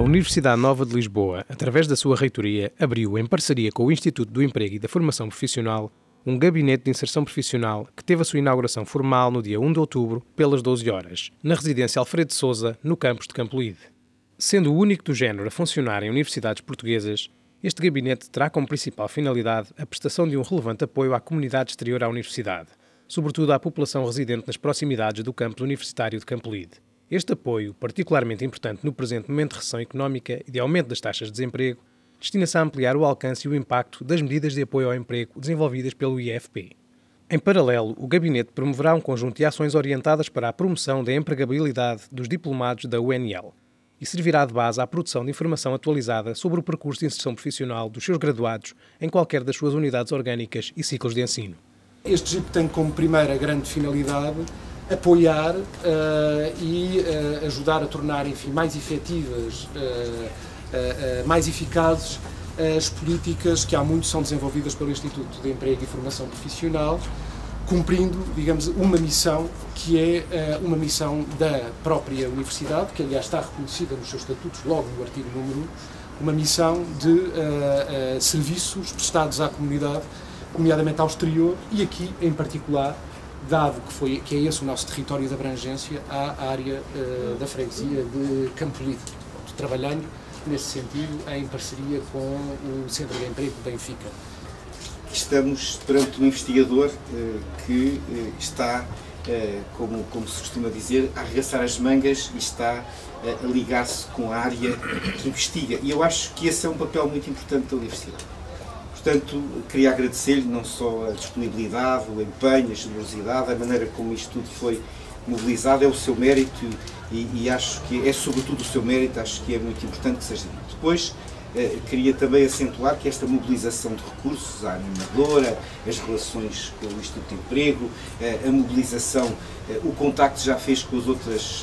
Universidade Nova de Lisboa, através da sua reitoria, abriu, em parceria com o Instituto do Emprego e da Formação Profissional, um gabinete de inserção profissional que teve a sua inauguração formal no dia 1 de outubro, pelas 12 horas, na residência Alfredo de Sousa, no campus de Campolide. Sendo o único do género a funcionar em universidades portuguesas, este gabinete terá como principal finalidade a prestação de um relevante apoio à comunidade exterior à universidade, sobretudo à população residente nas proximidades do campus universitário de Campolide. Este apoio, particularmente importante no presente momento de recessão económica e de aumento das taxas de desemprego, destina-se a ampliar o alcance e o impacto das medidas de apoio ao emprego desenvolvidas pelo IFP. Em paralelo, o Gabinete promoverá um conjunto de ações orientadas para a promoção da empregabilidade dos diplomados da UNL e servirá de base à produção de informação atualizada sobre o percurso de inserção profissional dos seus graduados em qualquer das suas unidades orgânicas e ciclos de ensino. Este GIP tem como primeira grande finalidade apoiar e ajudar a tornar, enfim, mais efetivas, mais eficazes as políticas que há muito são desenvolvidas pelo Instituto de Emprego e Formação Profissional, cumprindo, digamos, uma missão que é uma missão da própria Universidade, que aliás está reconhecida nos seus estatutos, logo no artigo número 1, uma missão de serviços prestados à comunidade, nomeadamente ao exterior, e aqui em particular, dado que é esse o nosso território de abrangência, à área da freguesia de Campolide, trabalhando nesse sentido em parceria com o Centro de Emprego de Benfica. Estamos perante um investigador que está, como se costuma dizer, a arregaçar as mangas e está a ligar-se com a área que investiga. E eu acho que esse é um papel muito importante da Universidade. Portanto, queria agradecer-lhe não só a disponibilidade, o empenho, a generosidade, a maneira como isto tudo foi mobilizado, é o seu mérito e acho que é sobretudo o seu mérito, acho que é muito importante que seja dito. Depois, queria também acentuar que esta mobilização de recursos, a animadora, as relações com o Instituto de Emprego, a mobilização, o contacto que já fez com as outras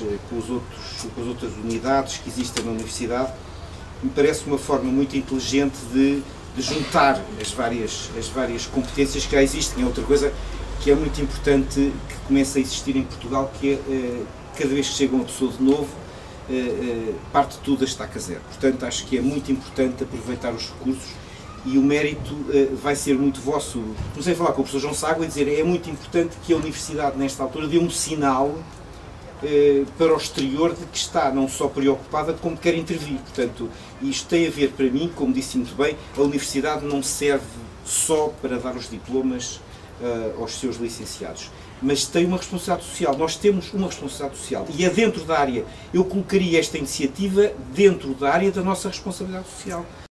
unidades que existem na Universidade, me parece uma forma muito inteligente de juntar as várias competências que já existem. É outra coisa que é muito importante que começa a existir em Portugal, que é, cada vez que chega uma pessoa de novo, parte tudo a estaca zero. Portanto, acho que é muito importante aproveitar os recursos e o mérito vai ser muito vosso. Comecei a falar com o professor João Ságua e dizer é muito importante que a Universidade, nesta altura, dê um sinal para o exterior de que está não só preocupada como quer intervir. Portanto, isto tem a ver, para mim, como disse muito bem, a Universidade não serve só para dar os diplomas aos seus licenciados, mas tem uma responsabilidade social. Nós temos uma responsabilidade social e é dentro da área, eu colocaria esta iniciativa dentro da área da nossa responsabilidade social.